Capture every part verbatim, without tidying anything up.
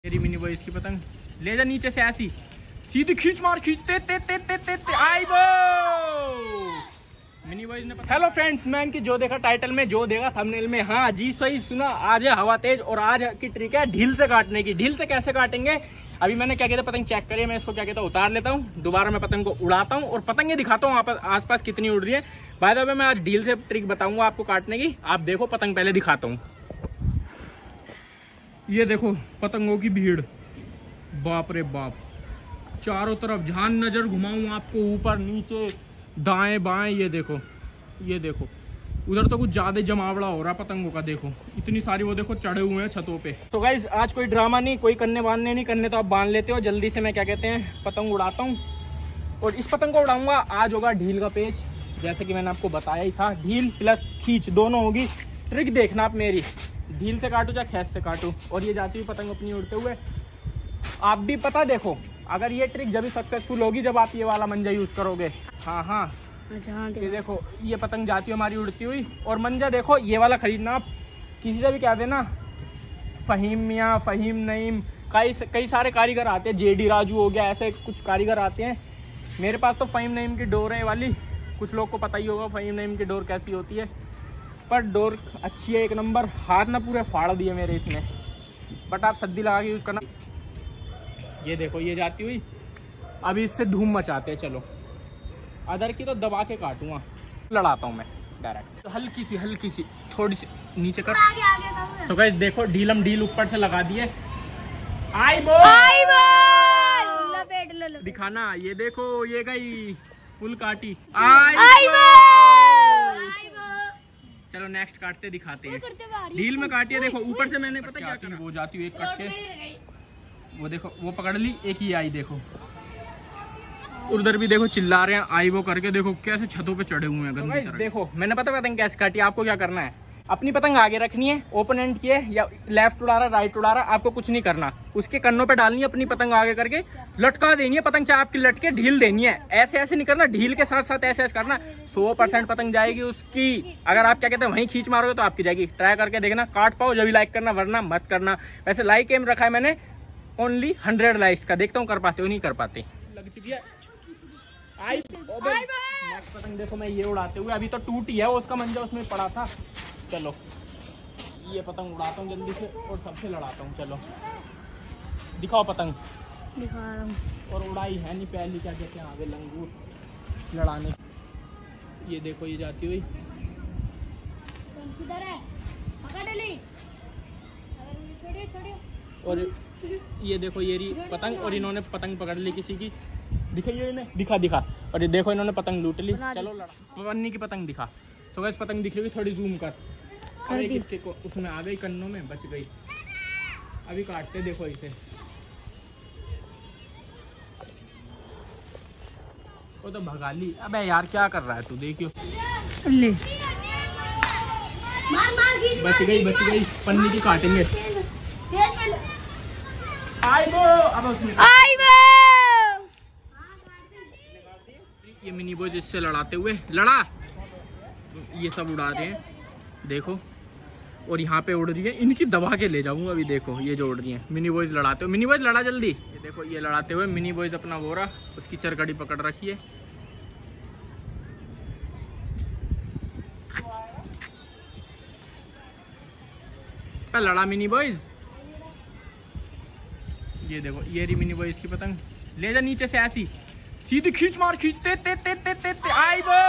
मेरी mini boy इसकी पतंग ले जा नीचे से ऐसी सीधी खींच मार खींचते ते ते ते ते ते आई वो मिनी बॉयज ने। हेलो फ्रेंड्स, मैं इनकी जो देखा टाइटल में, जो देखा थंबनेल में, हाँ जी सही सुना। आज है हवा तेज और आज की ट्रिक है ढील से काटने की। ढील से कैसे काटेंगे, अभी मैंने क्या कहता पतंग चेक करिए, मैं इसको क्या कहता उतार लेता हूँ, दोबारा मैं पतंग को उड़ाता हूँ और पतंगे दिखाता हूँ आसपास कितनी उड़ रही है। बाय द वे मैं आज ढील से ट्रिक बताऊंगा आपको काटने की। आप देखो पतंग पहले दिखाता हूँ। ये देखो पतंगों की भीड़, बाप रे बाप, चारों तरफ जहां नजर घुमाऊं आपको, ऊपर नीचे दाएं बाएं, ये देखो ये देखो। उधर तो कुछ ज्यादा जमावड़ा हो रहा पतंगों का, देखो इतनी सारी, वो देखो चढ़े हुए हैं छतों पे। तो गाइज आज कोई ड्रामा नहीं, कोई करने बांधने नहीं, करने तो आप बांध लेते हो। जल्दी से मैं क्या कहते हैं पतंग उड़ाता हूँ और इस पतंग को उड़ाऊंगा। आज होगा ढील का पेच, जैसे कि मैंने आपको बताया ही था, ढील प्लस खींच दोनों होगी। ट्रिक देखना आप मेरी, ढील से काटू या खैस से काटू। और ये जाती हुई पतंग अपनी उड़ते हुए, आप भी पता देखो, अगर ये ट्रिक जब भी सक्सेसफुल होगी जब आप ये वाला मंजा यूज करोगे। हाँ हाँ अच्छा, ये देखो ये पतंग जाती है हमारी उड़ती हुई, और मंजा देखो ये वाला खरीदना आप किसी से भी कह देना, फहीम मियाँ, फहीम नईम, कई कई सारे कारीगर आते हैं, जेडी राजू हो गया, ऐसे कुछ कारीगर आते हैं। मेरे पास तो फहीम नईम की डोर है वाली, कुछ लोग को पता ही होगा फहीम नईम की डोर कैसी होती है, पर डोर अच्छी है एक नंबर। हाथ ना पूरे फाड़ दिए मेरे इसमें, बट आप सद्दी लगा के यूज़ करना। ये देखो ये जाती हुई, अभी इससे धूम मचाते हैं। चलो अदर की तो दबा के काटूंगा, लड़ाता हूँ मैं डायरेक्ट। तो हल्की सी हल्की सी थोड़ी सी नीचे कर। आगे, आगे, तो गाइस देखो ढीलम ढील ऊपर से लगा दिए। आई बो आई बो लपेट लो, लपेट। दिखाना, ये देखो ये गई फुल काटी। आई आई बो आई बो। चलो नेक्स्ट काटते दिखाते हैं। करते हुए आ रही है। ढील में काटिए, देखो ऊपर से मैंने पता क्या करा, वो जाती हुई एक कट के, वो देखो वो पकड़ ली, एक ही आई देखो। उधर भी देखो चिल्ला रहे हैं आई वो करके, देखो कैसे छतों पे चढ़े हुए हैं गंदी तरह। देखो मैंने पता पतंग कैसे काटी, आपको क्या करना है, अपनी पतंग आगे रखनी है, ओपोनेंट की है या लेफ्ट उड़ा रहा राइट उड़ा रहा, आपको कुछ नहीं करना, उसके कन्नों पे डालनी है अपनी पतंग आगे करके, लटका देनी है पतंग, चाहे आपकी लटके, ढील देनी है। ऐसे ऐसे नहीं करना, ढील के साथ साथ ऐसे ऐसे करना। सौ परसेंट पतंग जाएगी उसकी। अगर आप क्या कहते हैं वहीं खींच मारोगे तो आपकी जाएगी। ट्राई करके देखना, काट पाओ जब भी लाइक करना, वरना मत करना। वैसे लाइक एम रखा है मैंने ओनली हंड्रेड लाइक्स का, देखता हूँ कर पाते हो नहीं कर पाते। लग चुकी है आई नेक्स्ट पतंग देखो मैं ये उड़ाते हुए, अभी तो टूटी है, उसका मंजा उसमें पड़ा था। चलो ये पतंग उड़ाता हूँ जल्दी से और सबसे लड़ाता हूँ। चलो दिखाओ पतंग, दिखा रहा हूँ। और उड़ाई है नहीं पहली, क्या कहते हैं आगे लंगूर लड़ाने। ये देखो ये जाती हुई, किधर है, पकड़ ली, छोड़िए छोड़िए। और ये देखो ये रही पतंग, और इन्होंने पतंग पकड़ ली किसी की, दिखाइए इन्हें, दिखा दिखा। और ये देखो इन्होंने पतंग लूट ली। चलो लड़ा, पन्नी की पतंग दिखा। तो गैस पतंग दिख रही है, थोड़ी जूम कर, अरे किसके को उसमें आ गई, कन्नों में बच गई। अभी काटते देखो इसे, वो तो भगा ली। अबे यार क्या कर रहा है तू, देखियो ले मार मार खींच, बच गई बच गई, पन्नी की काटेंगे। आई वो अब उसने आई वो। ये मिनी बॉय जिससे लड़ाते हुए लड़ा, ये सब उड़ा रहे हैं देखो, और यहाँ पे उड़ रही है, इनकी दबा के ले जाऊंगा अभी। देखो ये जो उड़ रही है मिनी बॉयज लड़ाते हुए, मिनी बॉयज लड़ा जल्दी। ये देखो ये लड़ाते हुए मिनी बॉयज अपना वो रहा, उसकी चरकड़ी पकड़ रखी है। लड़ा मिनी बॉयज, ये देखो ये रही मिनी बॉयज की पतंग, ले जा नीचे से ऐसी सीधी खींच मार खींचते ते ते ते ते ते आई वो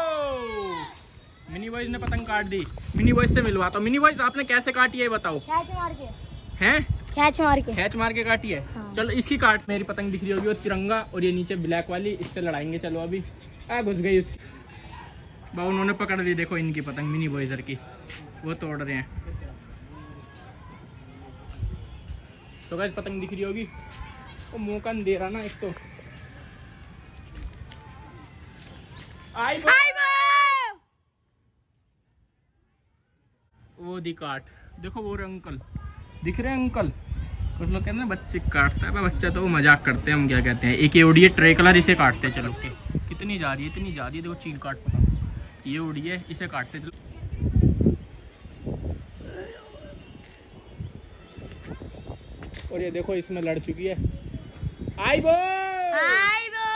मिनी बॉयज ने पतंग काट दी। मिनी बॉयज से मिलवाता हूँ। मिनी बॉयज आपने कैसे काटी है बताओ। कैच मार के, हैं कैच मार के, कैच मार के काटी है। हाँ। चलो इसकी काट, मेरी पतंग दिख रही होगी, और तिरंगा, और ये नीचे ब्लैक वाली, इससे लड़ाएंगे। चलो अभी आ घुस गई उसकी, बाबू उन्होंने पकड़ ली, देखो इनकी पतंग मिनी बॉयजर की, वो तोड़ रहे हैं। तो गाइस पतंग दिख रही होगी, वो मौका नहीं दे रहा ना एक तो। आई बो, आई बो। वो दी काट, देखो वो रहे अंकल दिख रहे हैं अंकल। कुछ लोग कहते हैं बच्चे काटता है, बच्चा तो वो मजाक करते हैं, हम क्या कहते हैं, एक ये उड़ी है ट्रे कलर, इसे काटते हैं। चलो के कितनी जा रही है, इतनी जा रही है, देखो चील काट पतंग, ये उड़ी है, इसे काटते चलो। और ये देखो इसमें लड़ चुकी है। आई वो आई वो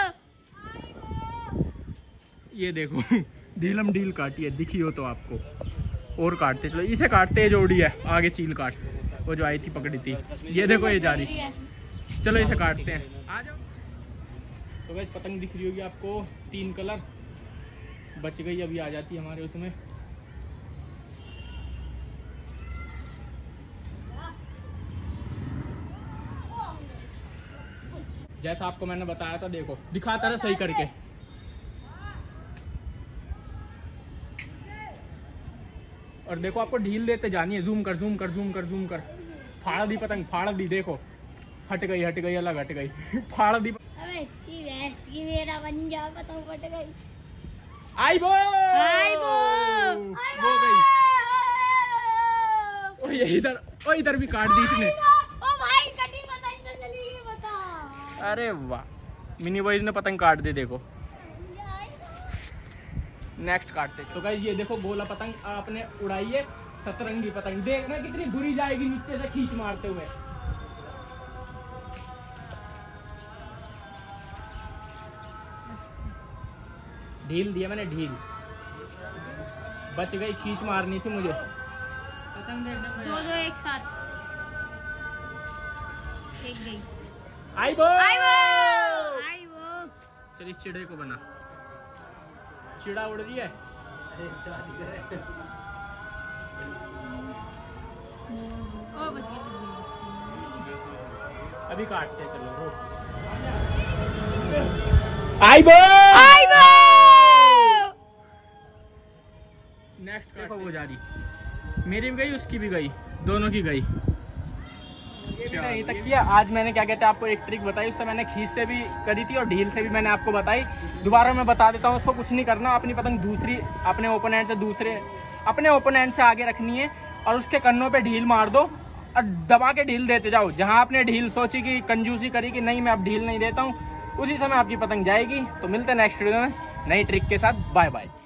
ये देखो ढीलम ढील काटी है, दिखी हो तो आपको। और काटते चलो, इसे काटते हैं जोड़ी है आगे चील काट, वो जो आई थी पकड़ी थी। ये देखो ये जा रही, चलो इसे काटते हैं, आ जाओ। तो गाइस पतंग दिख रही होगी आपको, तीन कलर बच गई, अभी आ जाती है हमारे उसमें। जैसा आपको मैंने बताया था, देखो दिखाता रहा सही करके। और देखो आपको ढील देते जानी है, जूम कर जूम कर जूम कर जूम कर। फाड़ दी पतंग, फाड़ दी, देखो हट गई हट गई, अलग हट गई फाड़ दी। अबे इसकी भैंस की मेरा बन जा, पतंग फट गई। आई वो आई वो वो गई। ओ ये इधर, ओ इधर भी काट दी इसने। ओ भाई कटी पतंग तो चली गई, बता। अरे वाह, मिनी बॉयज ने पतंग काट दी। देखो नेक्स्ट काटते। तो गाइस ये देखो गोला पतंग आपने उड़ाई है, सतरंगी पतंग, देखना कितनी बुरी जाएगी नीचे से खींच मारते हुए। ढील दिया मैंने, ढील बच गई, खींच मारनी थी मुझे। पतंग दो दो एक साथ एक गई। आई वो आई वो आई वो चल इस चिड़े को बना, चिड़ा उड़ रही है। ओ बच गई, बच गई। अभी काटते हैं, चलो रो। आई वो आई वो नेक्स्ट देखो वो जा रही, मेरी भी गई उसकी भी गई, दोनों की गई। यहीं तक किया। आज मैंने क्या कहते हैं आपको एक ट्रिक बताई, उससे मैंने खींच से भी करी थी और ढील से भी मैंने आपको बताई। दोबारा मैं बता देता हूँ, उसको कुछ नहीं करना, अपनी पतंग दूसरी अपने ओपोनेंट से दूसरे अपने ओपोनेंट से आगे रखनी है और उसके कन्नों पे ढील मार दो और दबा के ढील देते जाओ। जहाँ आपने ढील सोची कि कंजूसी करी कि नहीं मैं अब ढील नहीं देता हूँ, उसी समय आपकी पतंग जाएगी। तो मिलते हैं नेक्स्ट वीडियो में नई ट्रिक के साथ, बाय बाय।